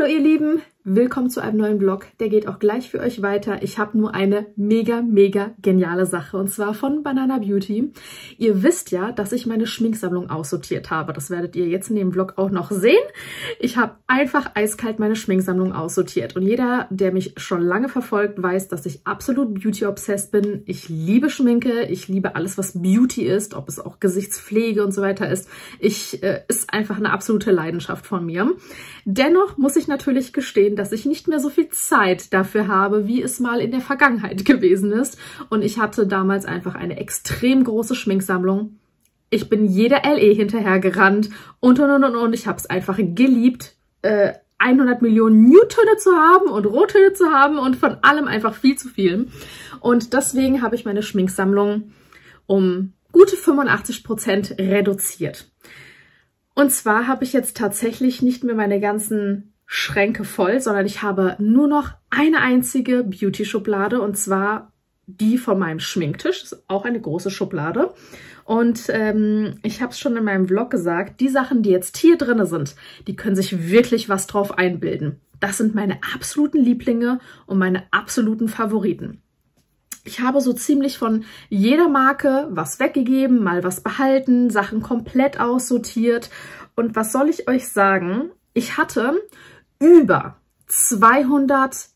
Hallo ihr Lieben, willkommen zu einem neuen Vlog. Der geht auch gleich für euch weiter. Ich habe nur eine mega geniale Sache und zwar von Banana Beauty. Ihr wisst ja, dass ich meine Schminksammlung aussortiert habe. Das werdet ihr jetzt in dem Vlog auch noch sehen. Ich habe einfach eiskalt meine Schminksammlung aussortiert und jeder, der mich schon lange verfolgt, weiß, dass ich absolut Beauty-obsessed bin. Ich liebe Schminke, ich liebe alles, was Beauty ist, ob es auch Gesichtspflege und so weiter ist. Ist einfach eine absolute Leidenschaft von mir. Dennoch muss ich natürlich gestehen, dass ich nicht mehr so viel Zeit dafür habe, wie es mal in der Vergangenheit gewesen ist. Und ich hatte damals einfach eine extrem große Schminksammlung. Ich bin jeder LE hinterhergerannt und. Ich habe es einfach geliebt, 100 Millionen Nude-Töne zu haben und Rottöne zu haben und von allem einfach viel zu viel. Und deswegen habe ich meine Schminksammlung um gute 85% reduziert. Und zwar habe ich jetzt tatsächlich nicht mehr meine ganzen Schränke voll, sondern ich habe nur noch eine einzige Beauty-Schublade und zwar die von meinem Schminktisch. Das ist auch eine große Schublade. Und ich habe es schon in meinem Vlog gesagt, die Sachen, die jetzt hier drin sind, die können sich wirklich was drauf einbilden. Das sind meine absoluten Lieblinge und meine absoluten Favoriten. Ich habe so ziemlich von jeder Marke was weggegeben, mal was behalten, Sachen komplett aussortiert. Und was soll ich euch sagen? Ich hatte über 200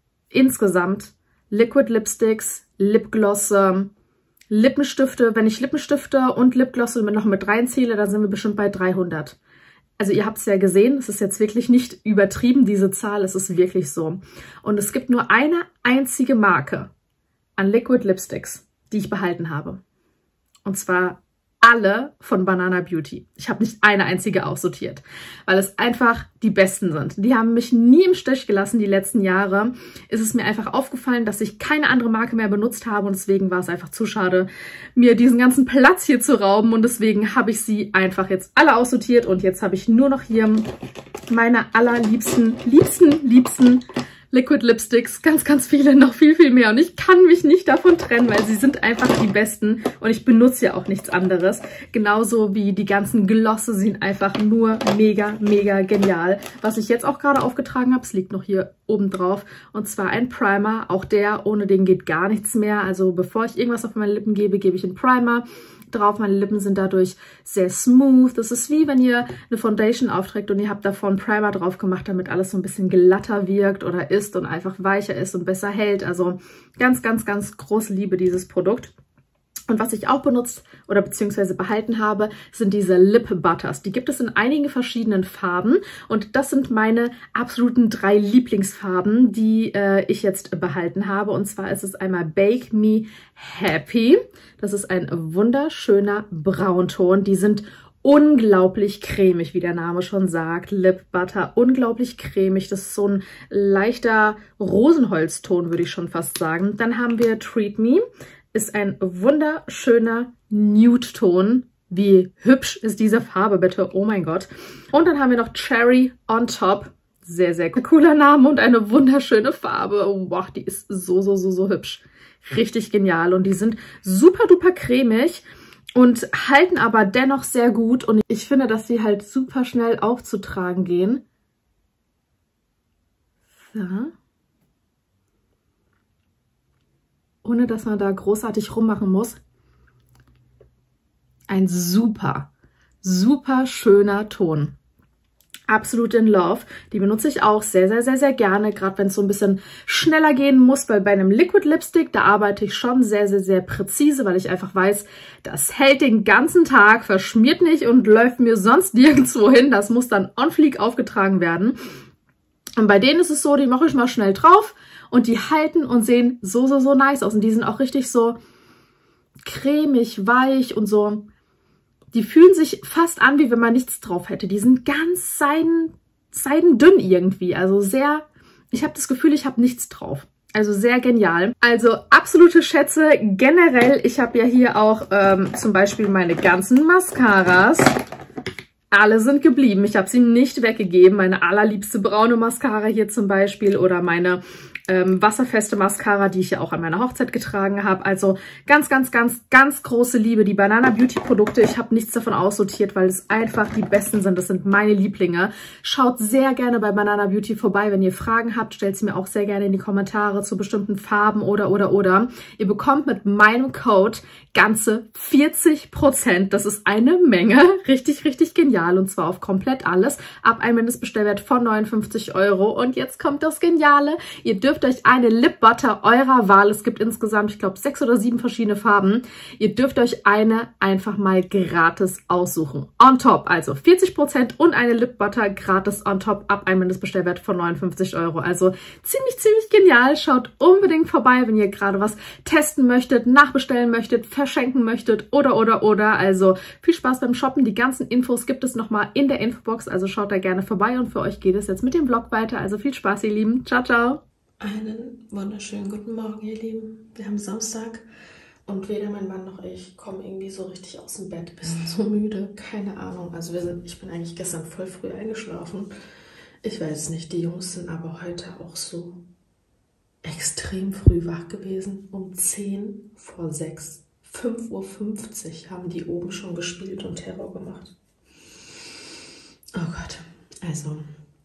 insgesamt Liquid Lipsticks, Lipglosse, Lippenstifte. Wenn ich Lippenstifte und Lipglosse noch mit reinzähle, dann sind wir bestimmt bei 300. Also ihr habt es ja gesehen, es ist jetzt wirklich nicht übertrieben, diese Zahl, es ist wirklich so. Und es gibt nur eine einzige Marke an Liquid Lipsticks, die ich behalten habe. Und zwar alle von Banana Beauty. Ich habe nicht eine einzige aussortiert, weil es einfach die besten sind. Die haben mich nie im Stich gelassen die letzten Jahre. Ist es mir einfach aufgefallen, dass ich keine andere Marke mehr benutzt habe und deswegen war es einfach zu schade, mir diesen ganzen Platz hier zu rauben und deswegen habe ich sie einfach jetzt alle aussortiert und jetzt habe ich nur noch hier meine allerliebsten, liebsten Liquid Lipsticks, ganz viele, noch viel mehr. Und ich kann mich nicht davon trennen, weil sie sind einfach die besten. Und ich benutze ja auch nichts anderes. Genauso wie die ganzen Glosse sind einfach nur mega genial. Was ich jetzt auch gerade aufgetragen habe, es liegt noch hier oben drauf. Und zwar ein Primer. Auch der, ohne den geht gar nichts mehr. Also bevor ich irgendwas auf meine Lippen gebe, gebe ich einen Primer drauf. Meine Lippen sind dadurch sehr smooth. Das ist wie wenn ihr eine Foundation aufträgt und ihr habt davor einen Primer drauf gemacht, damit alles so ein bisschen glatter wirkt oder ist und einfach weicher ist und besser hält. Also ganz große Liebe dieses Produkt. Und was ich auch benutzt oder beziehungsweise behalten habe, sind diese Lip Butters. Die gibt es in einigen verschiedenen Farben und das sind meine absoluten 3 Lieblingsfarben, die ich jetzt behalten habe. Und zwar ist es einmal Bake Me Happy. Das ist ein wunderschöner Braunton. Die sind unglaublich cremig, wie der Name schon sagt. Lip Butter, unglaublich cremig. Das ist so ein leichter Rosenholzton, würde ich schon fast sagen. Dann haben wir Treat Me. Ist ein wunderschöner Nude-Ton. Wie hübsch ist diese Farbe, bitte? Oh mein Gott. Und dann haben wir noch Cherry on Top. Sehr cooler Name und eine wunderschöne Farbe. Oh, wow, die ist so hübsch. Richtig genial. Und die sind super duper cremig und halten aber dennoch sehr gut. Und ich finde, dass sie halt super schnell aufzutragen gehen. So. Ohne dass man da großartig rummachen muss. Ein super schöner Ton. Absolut in Love. Die benutze ich auch sehr gerne, gerade wenn es so ein bisschen schneller gehen muss, weil bei einem Liquid Lipstick, da arbeite ich schon sehr präzise, weil ich einfach weiß, das hält den ganzen Tag, verschmiert nicht und läuft mir sonst nirgendwo hin. Das muss dann on fleek aufgetragen werden. Und bei denen ist es so, die mache ich mal schnell drauf und die halten und sehen so nice aus. Und die sind auch richtig so cremig, weich und so. Die fühlen sich fast an, wie wenn man nichts drauf hätte. Die sind ganz seidendünn irgendwie. Also sehr, ich habe das Gefühl, ich habe nichts drauf. Also sehr genial. Also absolute Schätze generell. Ich habe ja hier auch zum Beispiel meine ganzen Mascaras. alle sind geblieben. Ich habe sie nicht weggegeben. Meine allerliebste braune Mascara hier zum Beispiel oder meine wasserfeste Mascara, die ich ja auch an meiner Hochzeit getragen habe. Also ganz, ganz, ganz, ganz große Liebe. Die Banana Beauty Produkte, ich habe nichts davon aussortiert, weil es einfach die besten sind. Das sind meine Lieblinge. Schaut sehr gerne bei Banana Beauty vorbei. Wenn ihr Fragen habt, stellt sie mir auch sehr gerne in die Kommentare zu bestimmten Farben oder. Ihr bekommt mit meinem Code ganze 40%. Das ist eine Menge. Richtig, richtig genial. Und zwar auf komplett alles. Ab einem Mindestbestellwert von 59 €. Und jetzt kommt das Geniale. Ihr dürft euch eine Lip Butter eurer Wahl, es gibt insgesamt, ich glaube, 6 oder 7 verschiedene Farben. Ihr dürft euch eine einfach mal gratis aussuchen. On top, also 40% und eine Lip Butter gratis on top ab einem Mindestbestellwert von 59 €. Also ziemlich, ziemlich genial. Schaut unbedingt vorbei, wenn ihr gerade was testen möchtet, nachbestellen möchtet, verschenken möchtet oder. Also viel Spaß beim Shoppen. Die ganzen Infos gibt es nochmal in der Infobox, also schaut da gerne vorbei und für euch geht es jetzt mit dem Vlog weiter. Also viel Spaß, ihr Lieben. Ciao, ciao. Einen wunderschönen guten Morgen, ihr Lieben. Wir haben Samstag und weder mein Mann noch ich kommen irgendwie so richtig aus dem Bett. Wir sind so müde, keine Ahnung. Also ich bin eigentlich gestern voll früh eingeschlafen. Ich weiß es nicht, die Jungs sind aber heute auch so extrem früh wach gewesen. Um 10 vor 6, 5:50 Uhr haben die oben schon gespielt und Terror gemacht. Oh Gott, also...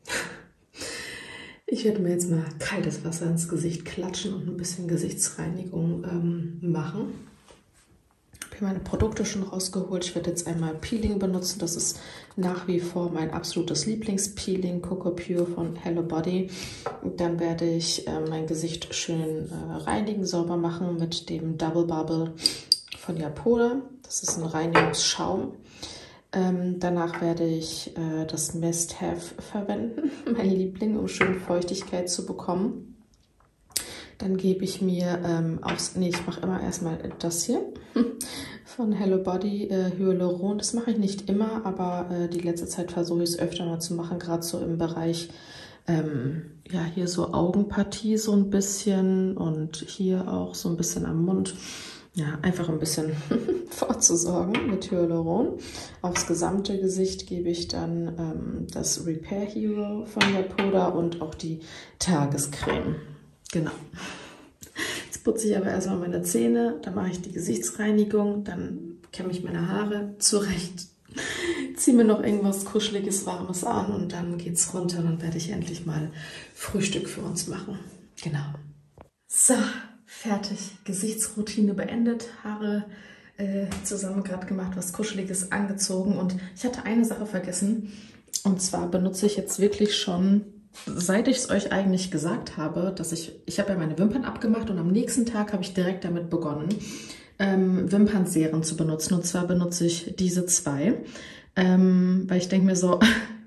Ich werde mir jetzt mal kaltes Wasser ins Gesicht klatschen und ein bisschen Gesichtsreinigung machen. Ich habe hier meine Produkte schon rausgeholt. Ich werde jetzt einmal Peeling benutzen. Das ist nach wie vor mein absolutes Lieblingspeeling, Coco Pure von Hello Body. Und dann werde ich mein Gesicht schön reinigen, sauber machen mit dem Double Bubble von Japoda. Das ist ein Reinigungsschaum. Danach werde ich das Must Have verwenden, mein Liebling, um schön Feuchtigkeit zu bekommen. Dann gebe ich mir ich mache immer erstmal das hier von Hello Body Hyaluron. Das mache ich nicht immer, aber die letzte Zeit versuche ich es öfter mal zu machen, gerade so im Bereich ja, hier so Augenpartie so ein bisschen und hier auch so ein bisschen am Mund. Ja, einfach ein bisschen vorzusorgen mit Hyaluron. Aufs gesamte Gesicht gebe ich dann das Repair Hero von Japoda und auch die Tagescreme. Genau. Jetzt putze ich aber erstmal meine Zähne, dann mache ich die Gesichtsreinigung, dann kämme ich meine Haare zurecht, ziehe mir noch irgendwas Kuscheliges, Warmes an und dann geht's runter. Dann werde ich endlich mal Frühstück für uns machen. Genau. So. Fertig, Gesichtsroutine beendet, Haare zusammen gerade gemacht, was Kuscheliges angezogen und ich hatte eine Sache vergessen und zwar benutze ich jetzt wirklich schon, seit ich es euch eigentlich gesagt habe, dass ich habe ja meine Wimpern abgemacht und am nächsten Tag habe ich direkt damit begonnen, Wimpernserien zu benutzen und zwar benutze ich diese 2, weil ich denke mir so...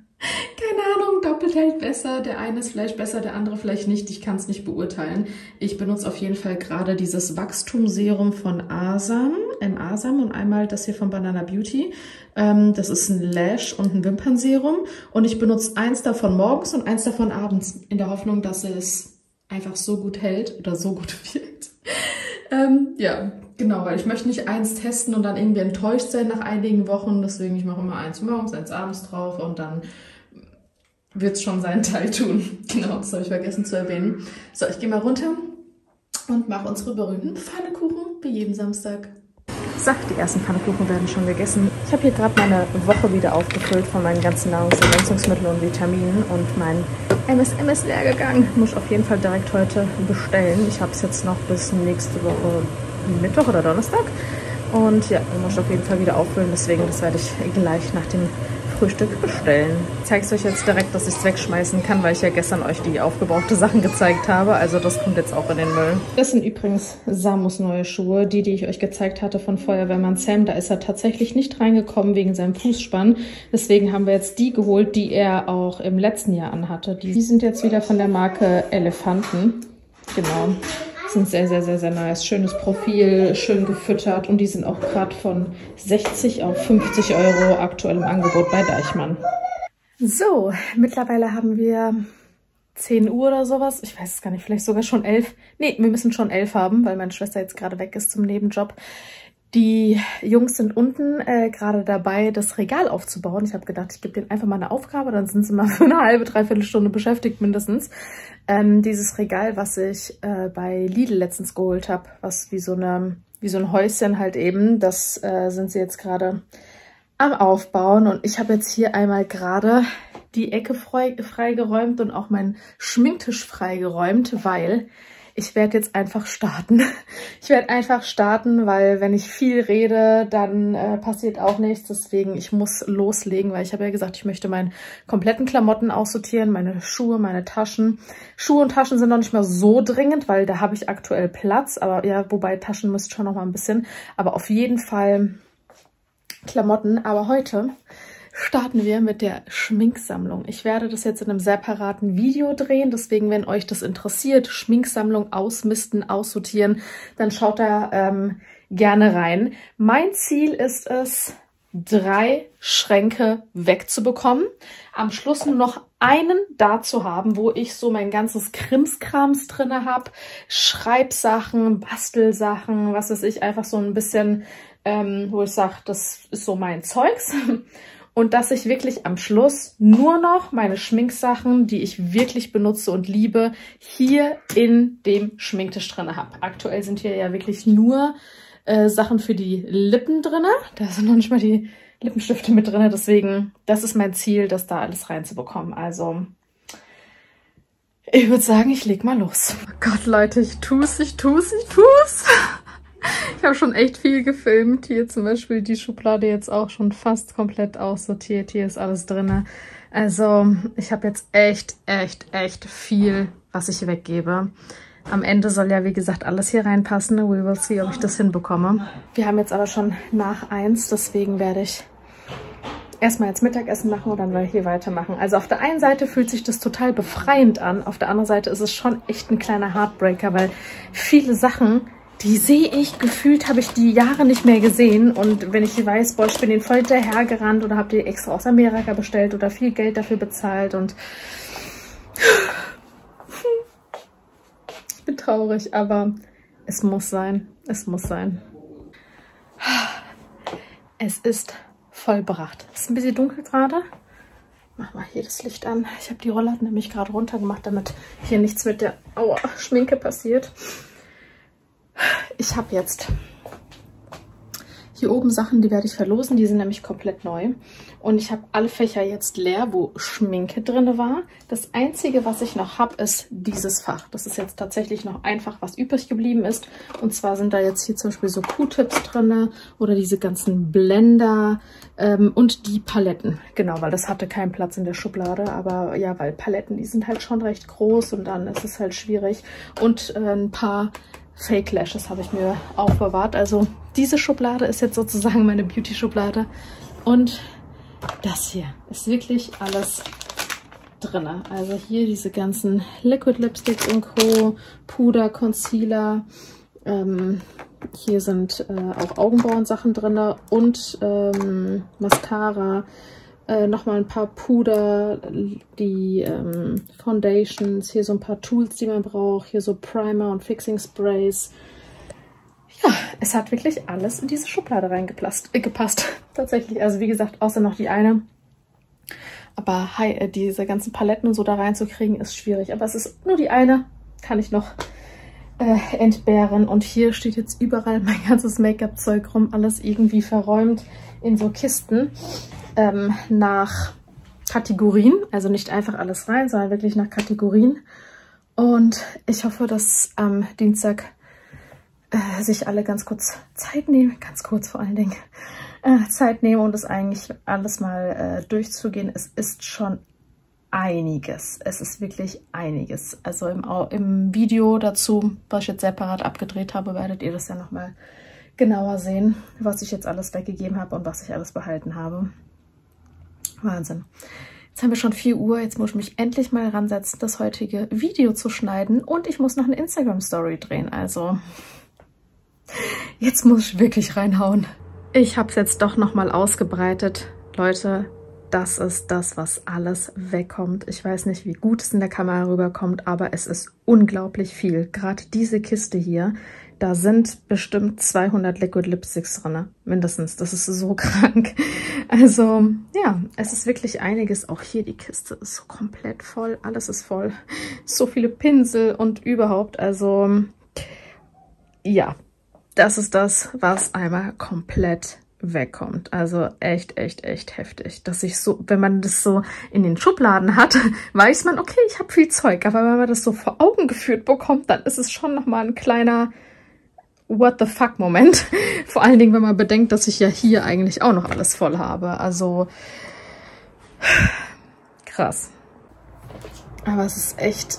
Doppelt hält besser, der eine ist vielleicht besser, der andere vielleicht nicht, ich kann es nicht beurteilen. Ich benutze auf jeden Fall gerade dieses Wachstumsserum von Asam und einmal das hier von Banana Beauty. Das ist ein Lash- und ein Wimpernserum und ich benutze eins davon morgens und eins davon abends, in der Hoffnung, dass es einfach so gut hält oder so gut wirkt. Ja, genau, weil ich möchte nicht eins testen und dann irgendwie enttäuscht sein nach einigen Wochen, deswegen ich mache immer eins morgens, eins abends drauf und dann wird es schon seinen Teil tun. Genau, das habe ich vergessen zu erwähnen. So, ich gehe mal runter und mache unsere berühmten Pfannekuchen wie jeden Samstag. So, die ersten Pfannekuchen werden schon gegessen. Ich habe hier gerade meine Woche wieder aufgefüllt von meinen ganzen Nahrungsergänzungsmitteln und Vitaminen und mein MSM ist leer gegangen. Muss ich auf jeden Fall direkt heute bestellen. Ich habe es jetzt noch bis nächste Woche Mittwoch oder Donnerstag. Und ja, dann muss ich auf jeden Fall wieder auffüllen. Deswegen, das werde ich gleich nach dem Frühstück bestellen. Ich zeige es euch jetzt direkt, dass ich es wegschmeißen kann, weil ich ja gestern euch die aufgebrauchte Sachen gezeigt habe. Also das kommt jetzt auch in den Müll. Das sind übrigens Samus neue Schuhe, die ich euch gezeigt hatte von Feuerwehrmann Sam. Da ist er tatsächlich nicht reingekommen wegen seinem Fußspann. Deswegen haben wir jetzt die geholt, die er auch im letzten Jahr anhatte. Die sind jetzt wieder von der Marke Elefanten. Genau. Sind sehr, sehr, sehr, sehr nice. Schönes Profil, schön gefüttert und die sind auch gerade von 60 auf 50 € aktuell im Angebot bei Deichmann. So, mittlerweile haben wir 10 Uhr oder sowas. Ich weiß es gar nicht, vielleicht sogar schon 11. Nee, wir müssen schon 11 haben, weil meine Schwester jetzt gerade weg ist zum Nebenjob. Die Jungs sind unten gerade dabei, das Regal aufzubauen. Ich habe gedacht, ich gebe denen einfach mal eine Aufgabe, dann sind sie mal für eine halbe, dreiviertel Stunde beschäftigt mindestens. Dieses Regal, was ich bei Lidl letztens geholt habe, was wie so ein Häuschen halt eben, das sind sie jetzt gerade am Aufbauen. Und ich habe jetzt hier einmal gerade die Ecke freigeräumt und auch meinen Schminktisch freigeräumt, weil ich werde jetzt einfach starten. Ich werde einfach starten, weil wenn ich viel rede, dann passiert auch nichts. Deswegen, ich muss loslegen, weil ich habe ja gesagt, ich möchte meinen kompletten Klamotten aussortieren, meine Schuhe, meine Taschen. Schuhe und Taschen sind noch nicht mehr so dringend, weil da habe ich aktuell Platz. Aber ja, wobei Taschen müsste schon noch mal ein bisschen. Aber auf jeden Fall Klamotten. Aber heute starten wir mit der Schminksammlung. Ich werde das jetzt in einem separaten Video drehen, deswegen, wenn euch das interessiert, Schminksammlung ausmisten, aussortieren, dann schaut da gerne rein. Mein Ziel ist es, 3 Schränke wegzubekommen, am Schluss nur noch einen da zu haben, wo ich so mein ganzes Krimskrams drin habe, Schreibsachen, Bastelsachen, was weiß ich, einfach so ein bisschen, wo ich sage, das ist so mein Zeugs. Und dass ich wirklich am Schluss nur noch meine Schminksachen, die ich wirklich benutze und liebe, hier in dem Schminktisch drin habe. Aktuell sind hier ja wirklich nur Sachen für die Lippen drin. Da sind noch nicht mal die Lippenstifte mit drin. Deswegen, das ist mein Ziel, das da alles reinzubekommen. Also, ich würde sagen, ich leg mal los. Oh Gott, Leute, ich tu's. Ich habe schon echt viel gefilmt. Hier zum Beispiel die Schublade jetzt auch schon fast komplett aussortiert. Hier ist alles drin. Also ich habe jetzt echt viel, was ich weggebe. Am Ende soll ja, wie gesagt, alles hier reinpassen. We will see, ob ich das hinbekomme. Wir haben jetzt aber schon nach 1, deswegen werde ich erstmal jetzt Mittagessen machen und dann werde ich hier weitermachen. Also auf der einen Seite fühlt sich das total befreiend an. Auf der anderen Seite ist es schon echt ein kleiner Heartbreaker, weil viele Sachen, die sehe ich, gefühlt habe ich die Jahre nicht mehr gesehen. Und wenn ich weiß, boah, ich bin denen voll hinterhergerannt oder habe die extra aus Amerika bestellt oder viel Geld dafür bezahlt. Und ich bin traurig, aber es muss sein. Es muss sein. Es ist vollbracht. Es ist ein bisschen dunkel gerade. Mach mal hier das Licht an. Ich habe die Rollladen nämlich gerade runtergemacht, damit hier nichts mit der Schminke passiert. Ich habe jetzt hier oben Sachen, die werde ich verlosen. Die sind nämlich komplett neu. Und ich habe alle Fächer jetzt leer, wo Schminke drin war. Das Einzige, was ich noch habe, ist dieses Fach. Das ist jetzt tatsächlich noch einfach, was übrig geblieben ist. Und zwar sind da jetzt hier zum Beispiel so Q-Tips drin oder diese ganzen Blender und die Paletten. Genau, weil das hatte keinen Platz in der Schublade. Aber ja, weil Paletten, die sind halt schon recht groß und dann ist es halt schwierig. Und ein paar Fake Lashes habe ich mir aufbewahrt. Also diese Schublade ist jetzt sozusagen meine Beauty-Schublade. Und das hier ist wirklich alles drin. Also hier diese ganzen Liquid Lipsticks und Co., Puder, Concealer. Hier sind auch Augenbrauen-Sachen drin und Mascara. Nochmal ein paar Puder, die Foundations, hier so ein paar Tools, die man braucht, hier so Primer und Fixing Sprays. Ja, es hat wirklich alles in diese Schublade reingepasst. Tatsächlich, also wie gesagt, außer noch die eine. Aber diese ganzen Paletten und so da reinzukriegen, ist schwierig. Aber es ist nur die eine, kann ich noch entbehren. Und hier steht jetzt überall mein ganzes Make-up-Zeug rum, alles irgendwie verräumt in so Kisten. Nach Kategorien, also nicht einfach alles rein, sondern wirklich nach Kategorien. Und ich hoffe, dass am Dienstag sich alle ganz kurz Zeit nehmen, ganz kurz vor allen Dingen, Zeit nehmen und das eigentlich alles mal durchzugehen. Es ist schon einiges. Es ist wirklich einiges. Also im Video dazu, was ich jetzt separat abgedreht habe, werdet ihr das ja nochmal genauer sehen, was ich jetzt alles weggegeben habe und was ich alles behalten habe. Wahnsinn. Jetzt haben wir schon 4 Uhr. Jetzt muss ich mich endlich mal ransetzen, das heutige Video zu schneiden. Und ich muss noch eine Instagram-Story drehen. Also jetzt muss ich wirklich reinhauen. Ich habe es jetzt doch nochmal ausgebreitet. Leute, das ist das, was alles wegkommt. Ich weiß nicht, wie gut es in der Kamera rüberkommt, aber es ist unglaublich viel. Gerade diese Kiste hier, da sind bestimmt 200 Liquid Lipsticks drin, mindestens. Das ist so krank. Also, ja, es ist wirklich einiges. Auch hier die Kiste ist so komplett voll. Alles ist voll. So viele Pinsel und überhaupt. Also, ja, das ist das, was einmal komplett wegkommt. Also echt, echt, echt heftig. Dass ich so, wenn man das so in den Schubladen hat, weiß man, okay, ich habe viel Zeug. Aber wenn man das so vor Augen geführt bekommt, dann ist es schon nochmal ein kleiner What the fuck Moment. Vor allen Dingen, wenn man bedenkt, dass ich ja hier eigentlich auch noch alles voll habe. Also krass. Aber es ist echt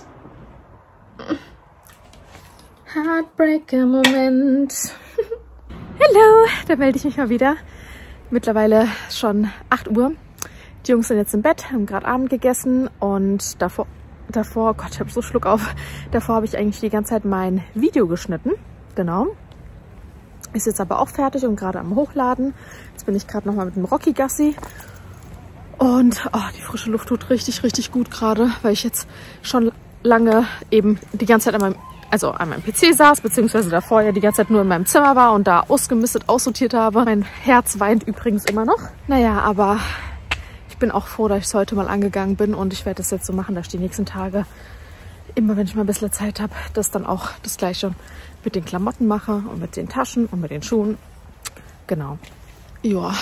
Heartbreaker-Moment. Hallo, da melde ich mich mal wieder. Mittlerweile schon 8 Uhr. Die Jungs sind jetzt im Bett, haben gerade Abend gegessen und davor, oh Gott, ich habe so Schluck auf. Davor habe ich eigentlich die ganze Zeit mein Video geschnitten. Genau. Ist jetzt aber auch fertig und gerade am Hochladen. Jetzt bin ich gerade nochmal mit dem Rocky Gassi. Und oh, die frische Luft tut richtig, richtig gut gerade, weil ich jetzt schon lange eben die ganze Zeit an meinem PC saß, beziehungsweise davor ja die ganze Zeit nur in meinem Zimmer war und da ausgemistet, aussortiert habe. Mein Herz weint übrigens immer noch. Naja, aber ich bin auch froh, dass ich es heute mal angegangen bin und ich werde das jetzt so machen, dass ich die nächsten Tage, immer wenn ich mal ein bisschen Zeit habe, das dann auch das Gleiche mit den Klamotten mache und mit den Taschen und mit den Schuhen. Genau. Ja.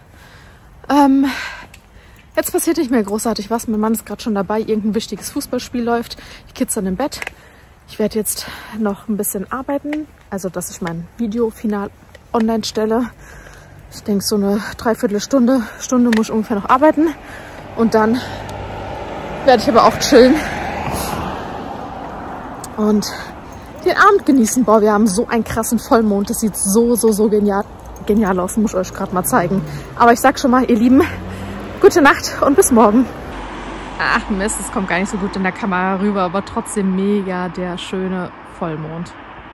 Jetzt passiert nicht mehr großartig was. Mein Mann ist gerade schon dabei, irgendein wichtiges Fußballspiel läuft. Die Kids sind im Bett. Ich werde jetzt noch ein bisschen arbeiten, also dass ich mein Video final online stelle. Ich denke, so eine Dreiviertelstunde muss ich ungefähr noch arbeiten. Und dann werde ich aber auch chillen und den Abend genießen. Boah, wir haben so einen krassen Vollmond. Das sieht so genial aus. Muss ich euch gerade mal zeigen. Aber ich sag schon mal, ihr Lieben, gute Nacht und bis morgen. Ach Mist, es kommt gar nicht so gut in der Kamera rüber, aber trotzdem mega der schöne Vollmond.